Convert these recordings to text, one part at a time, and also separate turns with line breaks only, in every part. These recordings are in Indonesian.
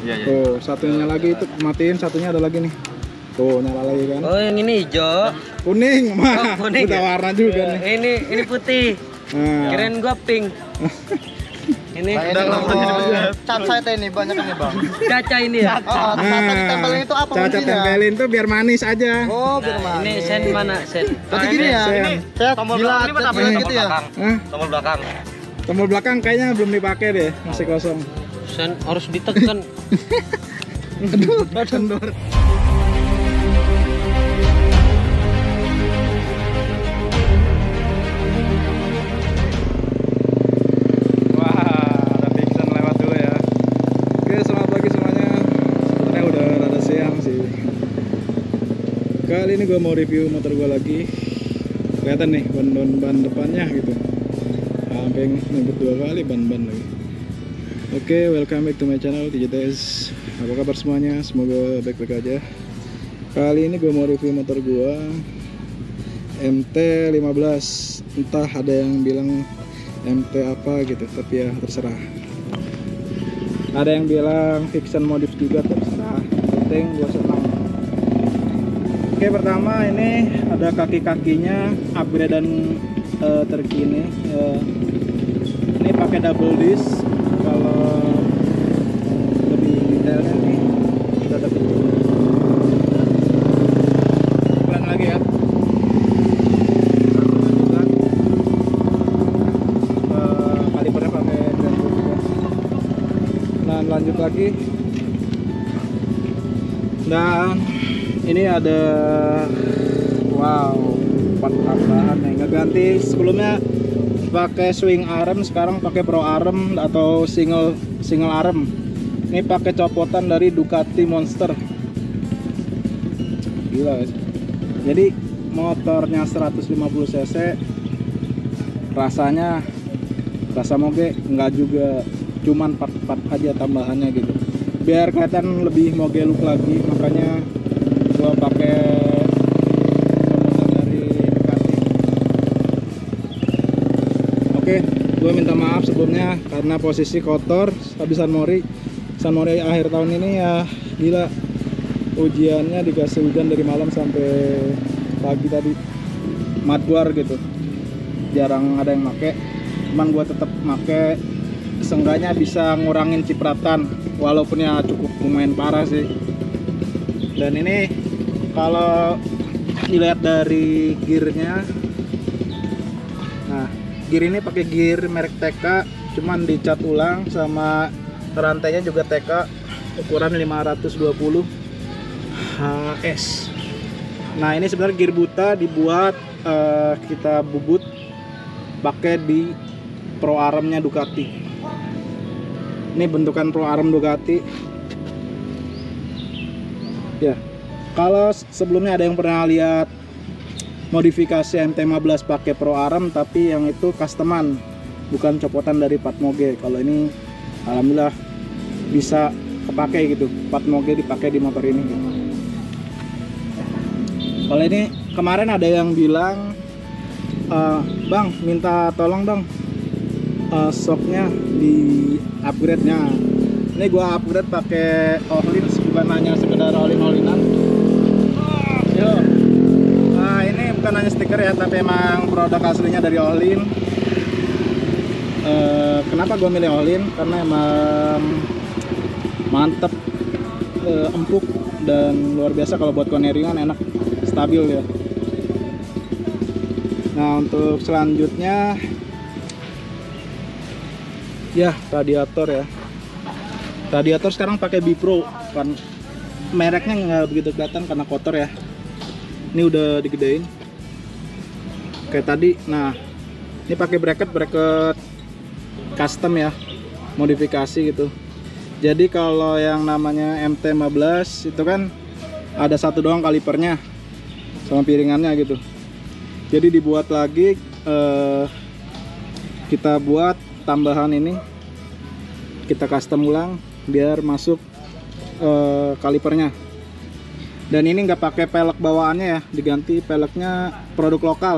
Iya, iya.
Tuh, satunya lagi itu matiin, satunya ada lagi nih. Tuh, nyala lagi kan.
Oh, yang ini hijau.
Kuning, mah.
Oh, kuning
Udah
ya?
warna juga nih.
Ini putih.
Nah,
Kirain gua pink. Ini
Udah langsung
cat saya ini banyak ini bang.
kaca ini ya.
Oh, tata ditempelin itu apa
Caca
kuncinya?
tempelin tuh biar manis aja.
Oh, biar
Nah, ini
manis.
sen mana sen?
Berarti gini ya.
Sen.
Saya
tombol
gila,
belakang ini buat apa?
cat
Tombol
gitu ya.
belakang.
Hah?
Tombol belakang.
Tombol belakang kayaknya belum dipakai deh, masih kosong.
Sen harus ditekan.
Aduh, kendor. Wah, ada Vixen lewat dulu ya. Oke, selamat pagi semuanya. Sebenarnya udah rada siang sih. Kali ini gue mau review motor gue lagi. Kelihatan nih ban depannya gitu. Sampai nyebut 2 kali ban lagi. Oke, welcome back to my channel TJTS. Apa kabar semuanya? Semoga baik-baik aja. Kali ini gue mau review motor gue MT-15. Entah ada yang bilang MT apa gitu, tapi ya terserah. Ada yang bilang Vixen modif juga, terserah. Yang penting gue senang. Oke, pertama ini ada kaki-kakinya upgradean terkini. Ini pakai double disc. Kalau lebih detailnya nih kita dapat pelan lagi ya. Kalipernya pakai Brembo juga. Nah, lanjut lagi. Dan ini ada wow, 4 tambahan nih, ngeganti sebelumnya pakai swing arm, sekarang pakai pro arm atau single arm. Ini pakai copotan dari Ducati Monster. Gila guys. Jadi motornya 150 cc, rasanya rasa moge enggak juga, cuman part-part aja tambahannya gitu. Biar kelihatan lebih moge look lagi, makanya gua pakai copotan dari Ducati. Oke, gue minta maaf sebelumnya karena posisi kotor habis San Mori akhir tahun ini ya gila. Ujiannya dikasih hujan dari malam sampai pagi tadi, madguar gitu, jarang ada yang make. Cuman gue tetap make, seenggaknya bisa ngurangin cipratan walaupun ya cukup lumayan parah sih. Dan ini kalau dilihat dari gearnya, nah gear ini pakai gear merek TK, cuman dicat ulang, sama rantainya juga TK ukuran 520 HS. Nah, ini sebenarnya gear buta dibuat kita bubut pakai di pro armnya Ducati. Ini bentukan pro arm Ducati. Ya, kalau sebelumnya ada yang pernah lihat modifikasi MT-15 pakai pro arm, tapi yang itu customan, bukan copotan dari part moge. Kalau ini alhamdulillah bisa kepake gitu, part moge dipakai di motor ini gitu. Kalau ini kemarin ada yang bilang, bang minta tolong dong shocknya di upgrade nya. Ini gua upgrade pakai Ohlin, bukan hanya sekedar Ohlin-Ohlinan. Nah, ini bukan hanya stiker ya, tapi emang produk aslinya dari Ohlin. Kenapa gue milih Ohlin? Karena emang mantep, empuk, dan luar biasa kalau buat koneringan, enak, stabil ya. Nah, untuk selanjutnya ya radiator ya. Radiator sekarang pakai Bipro, kan mereknya nggak begitu kelihatan karena kotor ya. Ini udah digedein kayak tadi. Nah, ini pakai bracket custom ya, modifikasi gitu. Jadi kalau yang namanya MT-15 itu kan ada satu doang kalipernya sama piringannya gitu. Jadi dibuat lagi, kita buat tambahan ini, kita custom ulang biar masuk kalipernya. Dan ini nggak pakai pelek bawaannya ya, diganti peleknya produk lokal.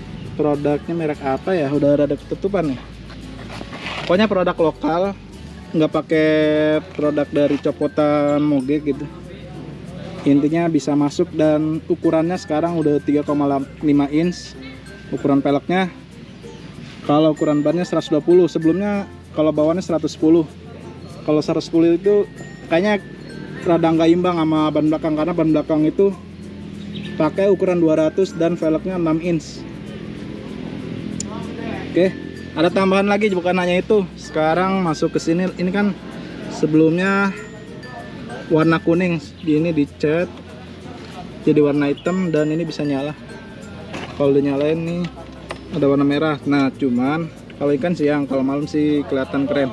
Produknya merek apa ya, udah rada ketutupan nih. Pokoknya produk lokal nggak pakai produk dari copotan Moge gitu. Intinya bisa masuk, dan ukurannya sekarang udah 3,5 inch ukuran peleknya. Kalau ukuran bannya 120, sebelumnya kalau bawaannya 110. Kalau 110 itu kayaknya rada nggak imbang sama ban belakang, karena ban belakang itu pakai ukuran 200 dan velgnya 6 inch. Oke, ada tambahan lagi, bukan hanya itu. Sekarang masuk ke sini, ini kan sebelumnya warna kuning, ini dicat jadi warna hitam, dan ini bisa nyala. Kalau dinyalain nih ada warna merah. Nah, cuman kalau ikan siang, kalau malam sih kelihatan keren.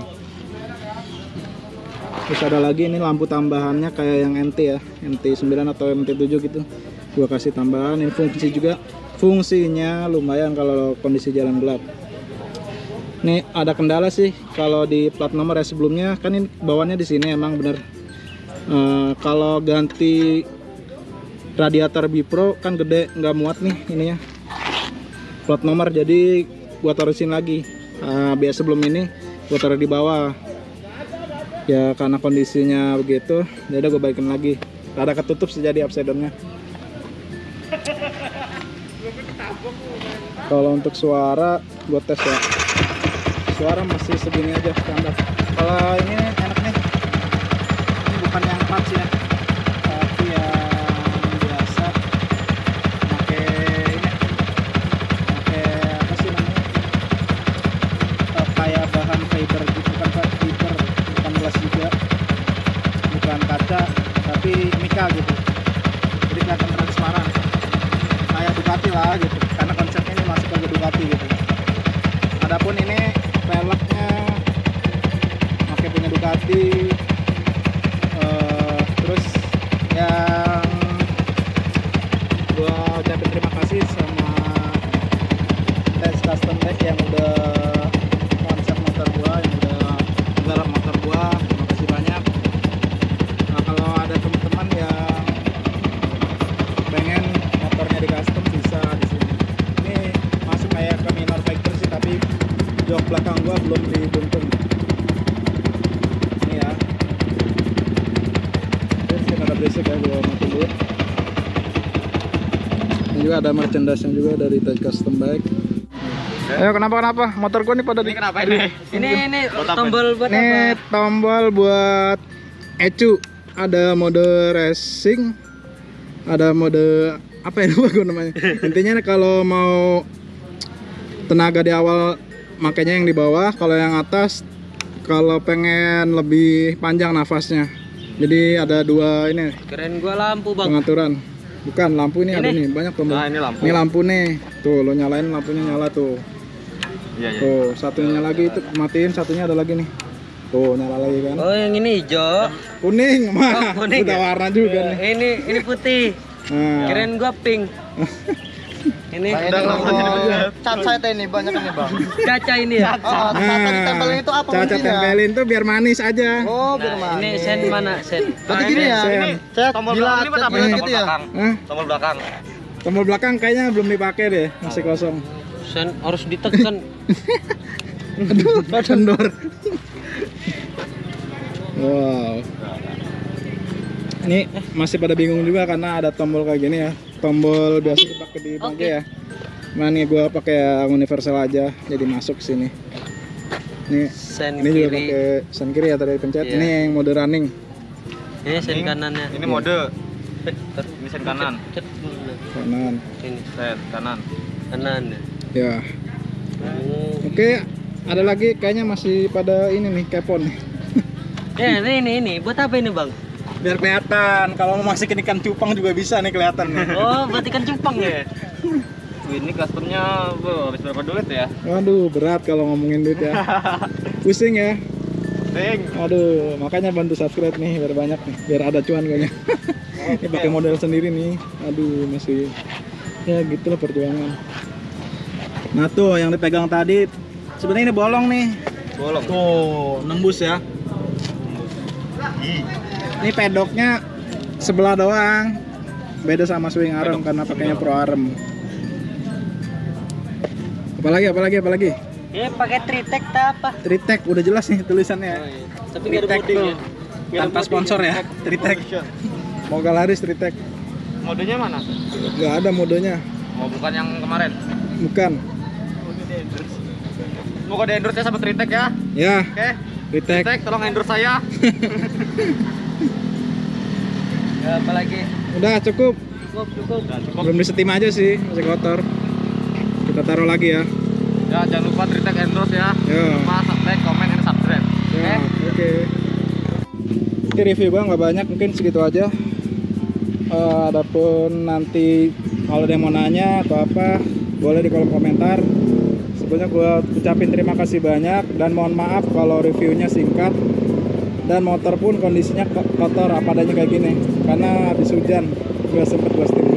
Terus ada lagi ini lampu tambahannya kayak yang MT ya, MT9 atau MT7 gitu. Gua kasih tambahan. Ini fungsi juga, fungsinya lumayan kalau kondisi jalan gelap. Nih ada kendala sih kalau di plat nomor ya, sebelumnya kan ini bawaannya di sini emang bener. Kalau ganti radiator Bipro kan gede, nggak muat nih ininya plat nomor, jadi gua taruhin lagi. Biasa sebelum ini gua taruh di bawah ya, karena kondisinya begitu ya udah gua baikin lagi. Ada ketutup sih jadi upside down-nya. Kalau untuk suara gua tes ya, suara masih segini aja standar. Kalau ini enak nih, ini bukan yang pas ya, tapi yang biasa pakai ini, pakai apa sih namanya, kayak bahan fiber gitu, bukan fiber, bukan gelas juga, bukan kaca, tapi mica gitu, jadi kelihatan transparan kayak Ducati lah gitu, karena konsepnya ini masuk ke Ducati gitu. Adapun ini velgnya pakai punya Ducati. Terus yang gua ucapin terima kasih sama Tes Custom Bike yang udah konsep motor gua, yang udah menggarap motor gua. Terima kasih banyak. Nah, kalau ada teman-teman yang pengen motornya di custom, bisa di sini. Ini masuk kayak ke minor factor sih, tapi jok belakang gua belum dibuntung. Ini ya. Terus ada berisik ya, gua mati dulu. Ini juga ada merchandise yang juga dari Tes Custom Bike. Ayo, kenapa motor gua nih pada
Ini kenapa ini? Ini tombol buat
Ini
apa?
tombol buat ecu. Ada mode racing, ada mode apa ya, lupa gue namanya. Intinya kalau mau tenaga di awal makanya yang di bawah, kalau yang atas kalau pengen lebih panjang nafasnya. Jadi ada dua ini
Keren gua lampu, Bang.
pengaturan. Bukan lampu ini, ada nih banyak tombol.
Nah, ini lampu.
Ini lampu nih. Tuh lo nyalain lampunya nyala tuh.
Iya, iya.
Tuh satunya lagi itu matiin, satunya ada lagi nih. Tuh nyala lagi kan.
Oh, yang ini hijau.
Kuning mah.
Oh, kuning
Udah
ya?
warna juga nih.
Ini putih.
Nah.
Keren gua pink. Ini
Nah, ini kalau cat saya ini banyak ini bang.
kaca ini ya.
Oh, tata ditempelin itu apa
Cacat
fungsinya?
tempelin tuh biar manis aja.
Oh, biar
Nah, ini
manis.
sen mana sen?
Berarti gini ya.
Sen.
Cat
Tombol
gila,
belakang ini buat
cat
apa?
gila
Tombol
gitu ya.
belakang.
Hah?
Tombol belakang.
Tombol belakang kayaknya belum dipakai deh, masih kosong.
Sen harus ditekan.
Aduh, kendor. Wow. Ini masih pada bingung juga karena ada tombol kayak gini ya. Tombol biasa dipakai di bangke ya. Nah, nih gua pakai yang universal aja, jadi masuk ke sini. Nih,
Sen
ini juga
kiri.
pakai sen kiri ya, tadi pencet.
Iya.
Ini yang mode running.
Ini sen kanannya.
Ini mode. Ini sen kanan.
Cet mana?
Kanan.
Ini
Sen kanan.
kanan.
Ya.
Oh.
Oke, ada lagi kayaknya masih pada ini nih, kepon nih.
Ya, ini buat apa ini, Bang?
Biar kelihatan, kalau mau masukin ikan cupang juga bisa nih kelihatan nih.
Oh, berarti kan cupang ya.
Ini customnya habis berapa duit ya?
Waduh, berat kalau ngomongin duit ya. Pusing ya.
Ding.
Aduh, makanya bantu subscribe nih biar banyak nih, biar ada cuan kayaknya. Ini pakai model sendiri nih. Aduh, masih ya gitulah perjuangan. Nah tuh yang dipegang tadi sebenarnya ini bolong nih.
Bolong.
Tuh, nembus ya. Ini pedoknya sebelah doang. Beda sama swing arm karena pakainya pro arm. Apalagi?
Ya pakai tritek tak apa?
Tritek udah jelas nih tulisannya.
Tapi nggak ada
Tritek
body
tuh.
ya.
Tanpa sponsor ya, Tritek. Moga laris Tritek.
Modenya mana?
Gak ada modenya.
Oh, bukan yang kemarin.
Bukan.
Semoga di endorse ya sama Tritek ya.
Ya,
Oke.
Tritek.
Tritek tolong endorse saya.
Ya, apalagi?
Udah cukup.
Cukup.
Belum disetim aja sih, masih kotor. Kita taruh lagi ya.
Ya, jangan lupa Tritek endorse ya.
Ya.
Lupa like, comment, dan subscribe.
Ya, oke. Oke, review gua nggak banyak, mungkin segitu aja. Adapun nanti kalau ada yang mau nanya atau apa, boleh di kolom komentar. Sebelumnya gua ucapin terima kasih banyak dan mohon maaf kalau reviewnya singkat dan motor pun kondisinya kotor apa adanya kayak gini karena habis hujan, nggak sempet gua steam.